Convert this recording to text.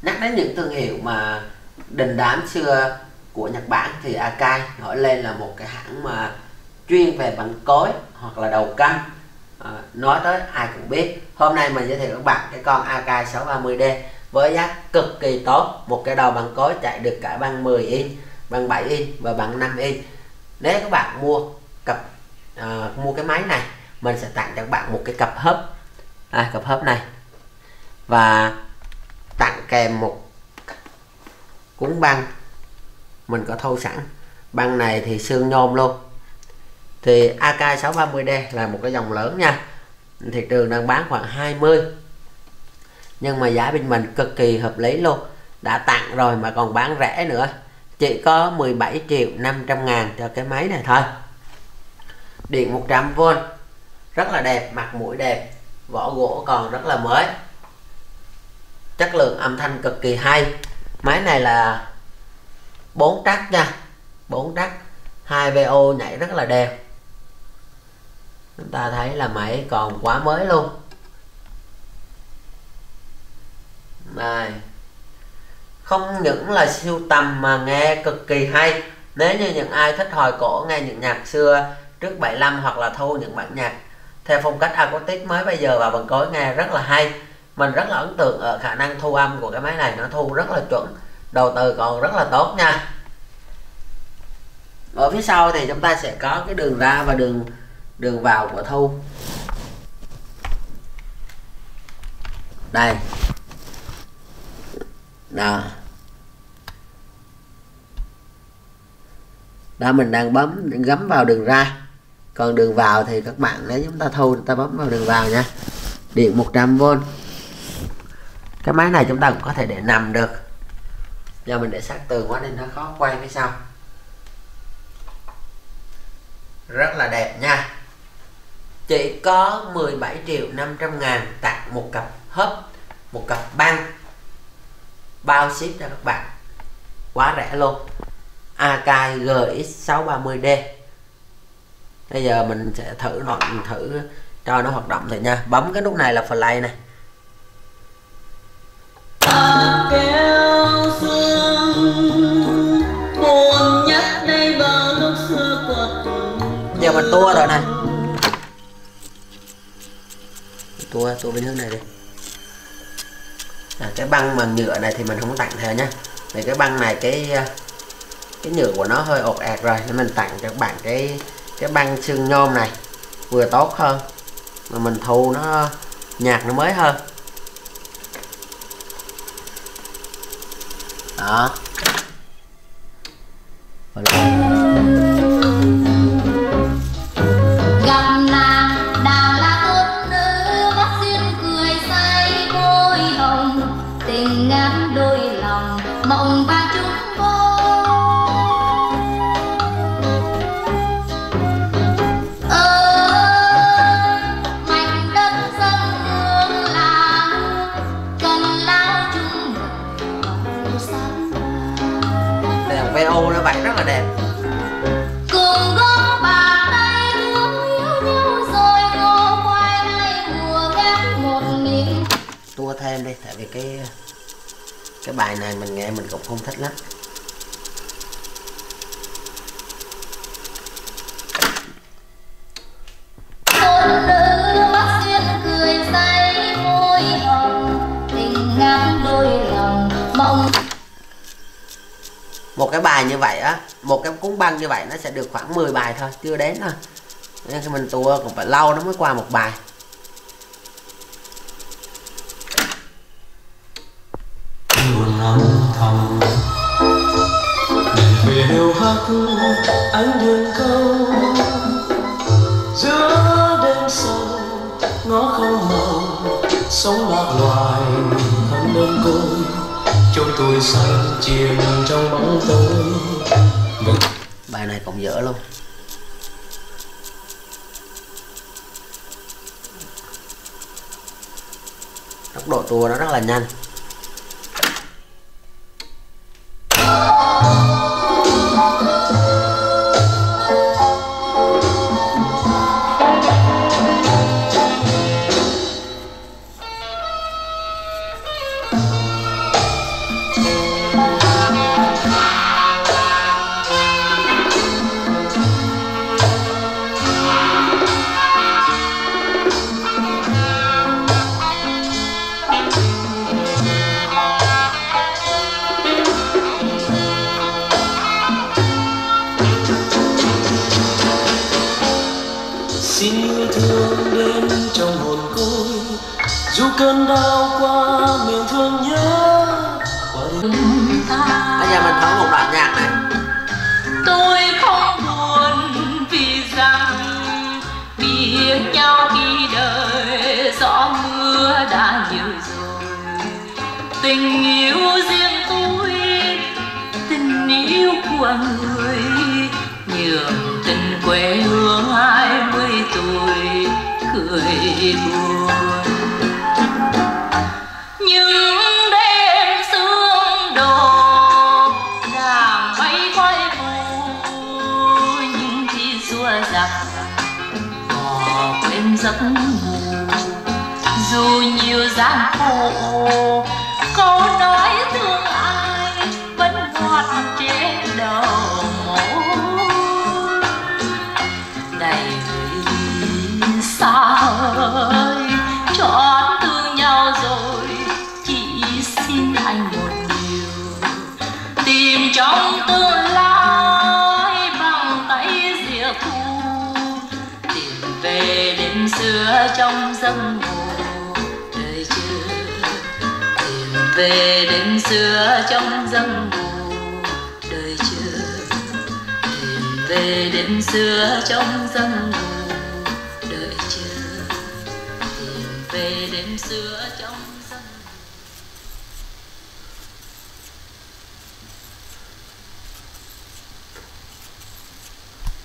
Nhắc đến những thương hiệu mà đình đám xưa của Nhật Bản thì Akai nổi lên là một cái hãng mà chuyên về băng cối hoặc là đầu căng. Nói tới ai cũng biết. Hôm nay mình giới thiệu các bạn cái con Akai 630D với giá cực kỳ tốt, một cái đầu băng cối chạy được cả băng 10 inch, băng 7 inch và băng 5 inch. Nếu các bạn mua cái máy này, mình sẽ tặng cho các bạn một cái cặp hấp, cặp hấp này, và tặng kèm một cuốn băng mình có thâu sẵn. Băng này thì xương nhôm luôn. Thì Akai 630D là một cái dòng lớn nha, thị trường đang bán khoảng 20, nhưng mà giá bên mình cực kỳ hợp lý luôn. Đã tặng rồi mà còn bán rẻ nữa, chỉ có 17.500.000 cho cái máy này thôi. Điện 100V, rất là đẹp, mặt mũi đẹp, vỏ gỗ còn rất là mới, chất lượng âm thanh cực kỳ hay. Máy này là 4 trắc nha, 4 trắc, 2VO nhảy rất là đều. Chúng ta thấy là máy còn quá mới luôn. Đây, không những là sưu tầm mà nghe cực kỳ hay. Nếu như những ai thích hồi cổ, nghe những nhạc xưa trước 75 hoặc là thu những bản nhạc theo phong cách acoustic mới bây giờ vào bằng cối nghe rất là hay. Mình rất là ấn tượng ở khả năng thu âm của cái máy này, nó thu rất là chuẩn, đầu tư còn rất là tốt nha. Ở phía sau thì chúng ta sẽ có cái đường ra và đường vào của thu. Đây. Đó. Đó, mình đang gắm vào đường ra. Còn đường vào thì các bạn, nếu chúng ta thu, chúng ta bấm vào đường vào nha. Điện 100V. Cái máy này chúng ta cũng có thể để nằm được. Giờ mình để sát tường quá nên nó khó quay phía sau. Rất là đẹp nha. Chỉ có 17.500.000 tặng một cặp hấp, một cặp băng, bao ship cho các bạn. Quá rẻ luôn. Akai GX630D. Bây giờ mình sẽ thử cho nó hoạt động thôi nha. Bấm cái nút này là play này. Giờ mình tua rồi này. Tua bên hướng này đi. Cái băng bằng nhựa này thì mình không tặng theo nhé. Vì cái băng này cái nhựa của nó hơi ột ạt rồi, nên mình tặng cho các bạn cái băng xương nhôm này, vừa tốt hơn mà mình thu nó nhạc nó mới hơn. Đó. Mộng vàng chung mảnh đất dân hương làng cần lao chung màu xanh. Đèn VO nó vậy rất là đẹp. Cùng góp bàn tay thương yêu nhau rồi ngô khoai hay mùa ghép một miếng. Tua thêm đi, tại vì cái bài này mình nghe mình cũng không thích lắm. Tôn nữ mắt duyên cười say môi hồng, tình ngang đôi lòng mộng. Một cái bài như vậy á, một cái cuốn băng như vậy nó sẽ được khoảng 10 bài thôi, chưa đến thôi. Nên khi mình tua cũng phải lâu nó mới qua một bài. Âm thầm về điều hát ánh đường câu giữa đêm sâu ngõ không màu sống lạc loài thân đơn côi trôi tuổi xanh chìm trong bóng tối. Bài này cũng dở luôn. Tốc độ tua nó rất là nhanh. cơn đau qua miền thương nhớ. Bây giờ mình thử một đoạn nhạc này. Tôi không buồn vì rằng biết nhau khi đời gió mưa đã nhiều rồi. Tình yêu riêng tôi, tình yêu của người, nhường tình quê hương 20 tuổi cười buồn. Những đêm sương đổ đàn bay quay phù, những khi xua giặc bỏ quên giấc ngủ. Dù nhiều gian khổ, câu nói thương ai vẫn ngọt trên đầu môi. Này xa ơi, chót thương nhau rồi, chỉ xin anh một điều, tìm trong tương lai bằng tay rìa thu, tìm về đêm xưa trong giấc ngủ đời chưa, tìm về đêm xưa trong giấc ngủ đời chưa, tìm về đêm xưa trong giấc ngủ đợi chờ, tìm về đêm xưa.